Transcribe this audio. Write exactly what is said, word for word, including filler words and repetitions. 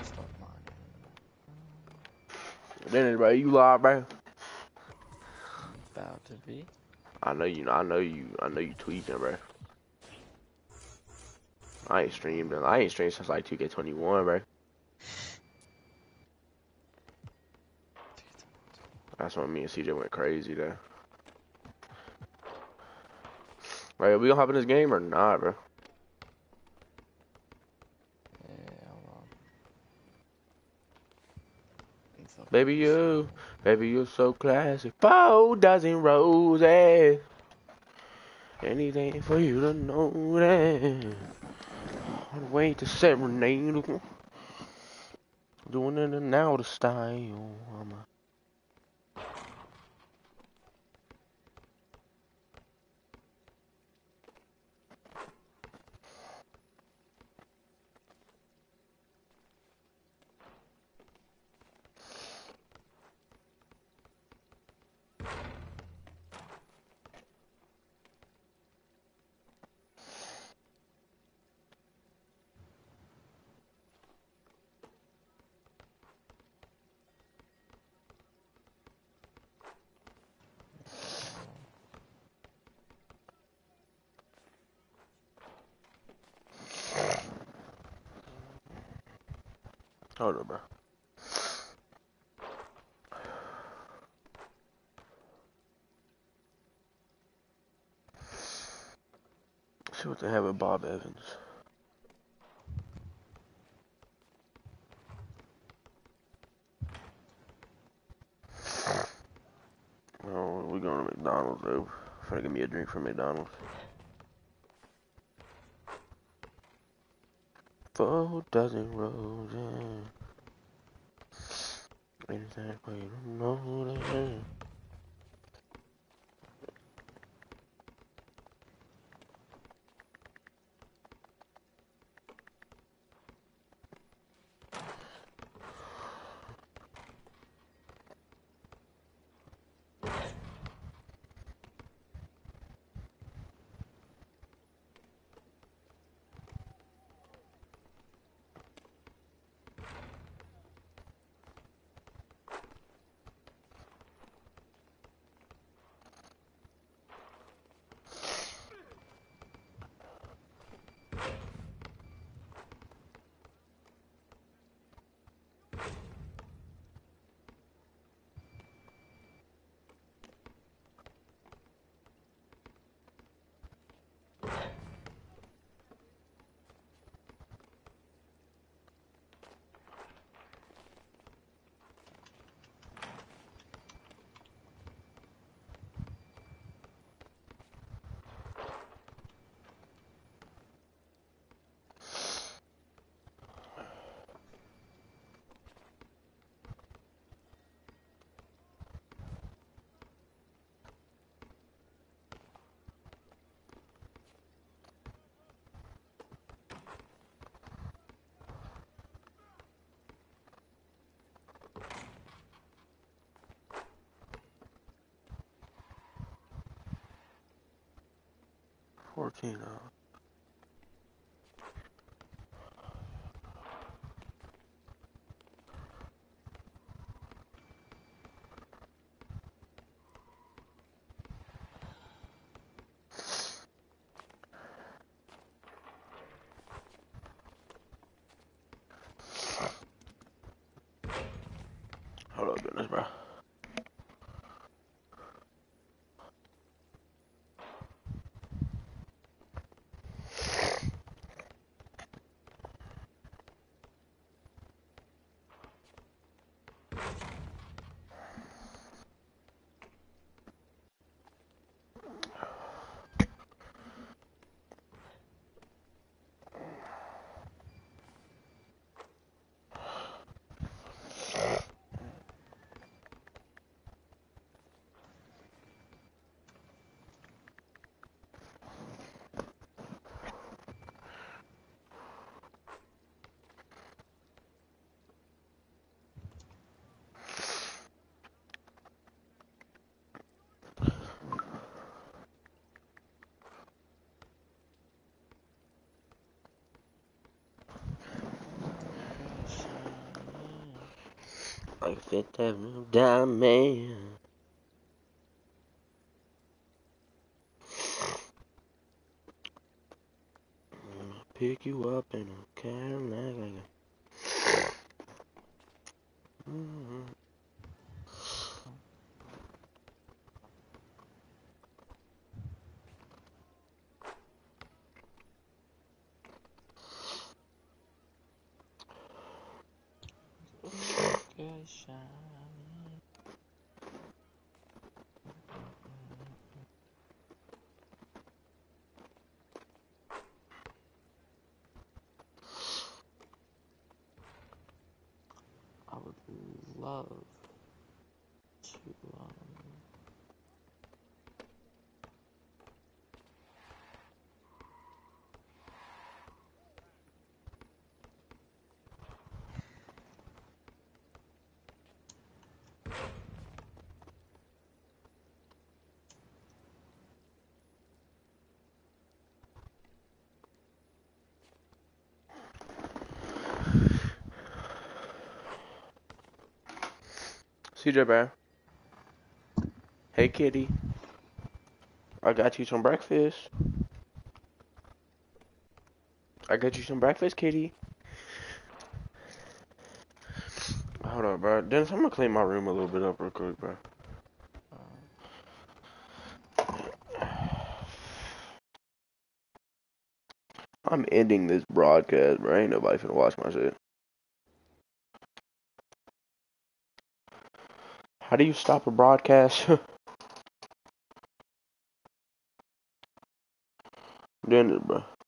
start mining. Then, bro, you live, bro? About to be. I know you. I know you. I know you tweaking, bro. I ain't streamed. I ain't streamed since like two K twenty-one, bro. That's when me and C J went crazy, though. Right, we gonna hop in this game or not, bro? Yeah, hold on. So Baby, slow. you, baby, you so classy. Four dozen roses. Anything for you to know that. I'd wait to serenade. Doing it in now the style. I'm a Hold on, bro. See what they have with Bob Evans. Oh, we going to McDonald's though. Trying to get me a drink from McDonald's. Four dozen roses. Anything for you to know that. fourteen hours. Hold up, goodness, bro. Like a Fifth Avenue diamond. Pick you up in a Cadillac like a... Mm-hmm. Good shine. I would love to, um, C J Bear. Hey kitty. I got you some breakfast. I got you some breakfast, kitty. Hold on, bro. Dennis, I'm gonna clean my room a little bit up real quick, bro. I'm ending this broadcast, bro. Ain't nobody finna watch my shit. How do you stop a broadcast? Dennis, bro.